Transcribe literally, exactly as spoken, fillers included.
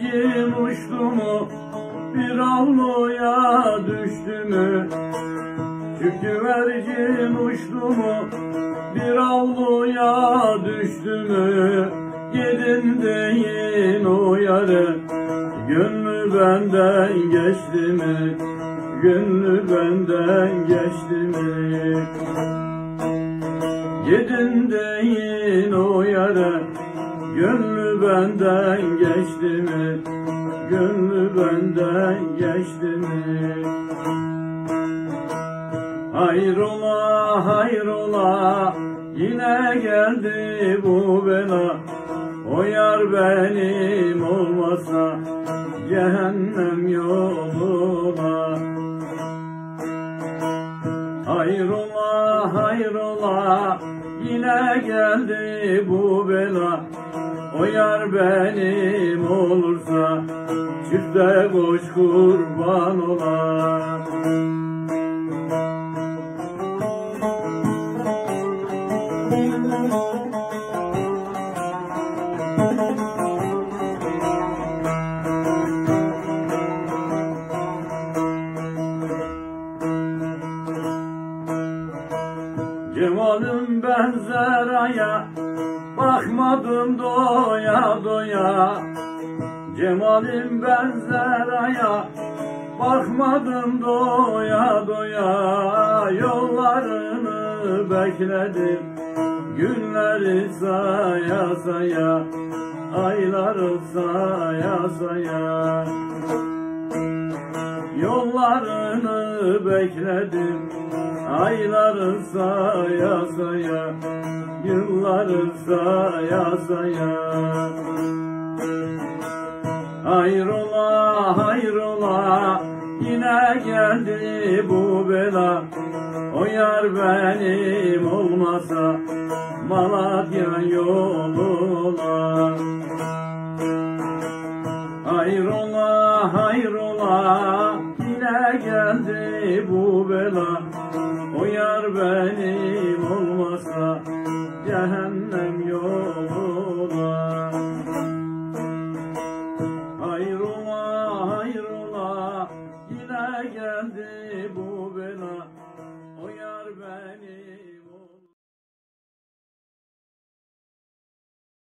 güvercin uçtu mu, bir avluya düştü mü? Şu güvercin uçtu mu, bir avluya düştü mü? Gidin deyin o yarı, gönlü benden geçti mi? Gönlü benden geçti mi? Gidin deyin o yara, gönlü benden geçti mi? Gönlü benden geçti mi? Hayrola hayrola, yine geldi bu bela. O yar benim olmasa cehennem yoluna. Hayrola hayrola, yine geldi bu bela. O yar benim olursa çifte koş kurban ola. Cemal'im benzer aya, bakmadım doya doya. Cemal'im benzer aya, bakmadım doya doya. Yollarını bekledim, günleri saya saya, ayları saya saya. Yollarını bekledim, ayları saya saya, yılları saya saya. Hayrola hayrola, yine geldi bu bela. O yar benim olmasa Malatya yoluna. Hayrola hayrola, yine geldi bu bela. O yar benim olmasa cehennem